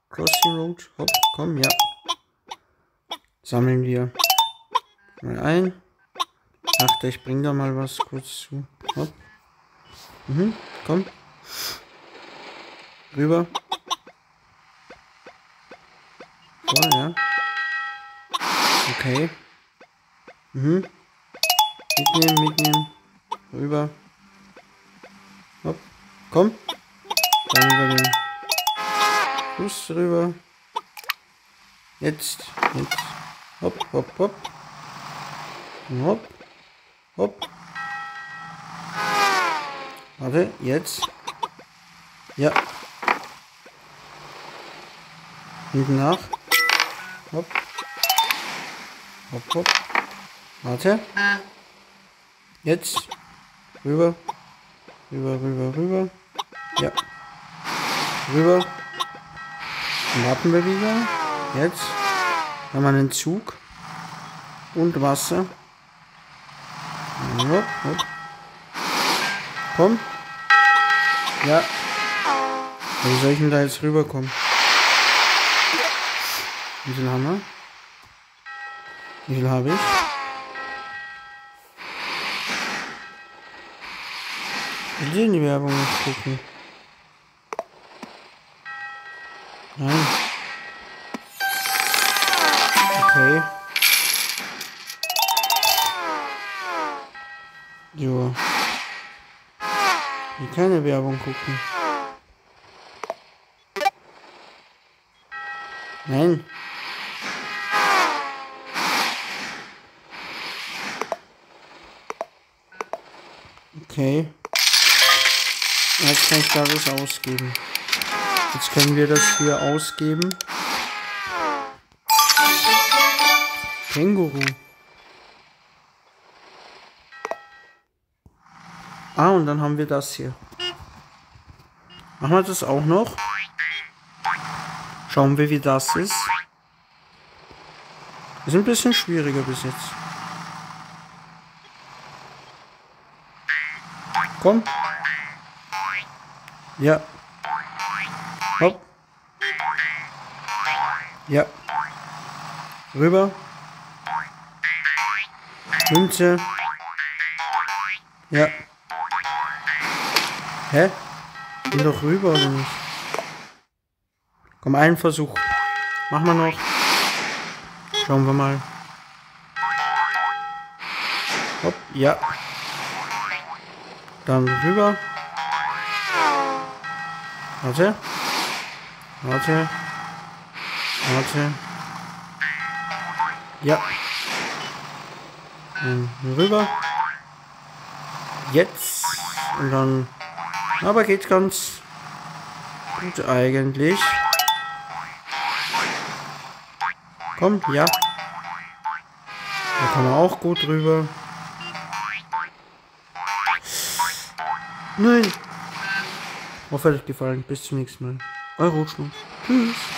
Crossy Road. Hopp, komm, ja. Sammeln wir mal ein. Dachte, ich bring da mal was kurz zu. Hopp. Komm. Rüber. Voll, ja. Okay. Mitnehmen. Rüber. Hopp. Komm. Dann über den Fuß rüber. Jetzt. Hopp. Hopp. Warte, jetzt. Ja. Hinten nach. Hopp. Warte. Jetzt. Rüber. Ja. Rüber. Dann warten wir wieder. Jetzt haben wir einen Zug. Und Wasser. Hopp. Komm. Ja. Wie soll ich denn da jetzt rüberkommen? Wie viel haben wir? Wie viel habe ich? Ich will in die Werbung nicht gucken. Nein. Okay. Jo. Ich will keine Werbung gucken. Nein. Okay. Jetzt kann ich da was ausgeben. Jetzt können wir das hier ausgeben. Känguru. Ah, und dann haben wir das hier. Machen wir das auch noch. Schauen wir, wie das ist. Das ist ein bisschen schwieriger bis jetzt. Komm. Ja. Hopp. Ja. Rüber. Münze. Ja. Hä? Geh doch rüber, oder nicht? Komm, einen Versuch. Machen wir noch. Schauen wir mal. Hopp, ja. Dann rüber. Warte. Ja. Dann rüber. Jetzt. Und dann. Aber geht ganz gut eigentlich. Komm, ja. Da kann man auch gut rüber. Nein. Hoffe, es hat euch gefallen. Bis zum nächsten Mal. Euer Rotschmuck. Tschüss.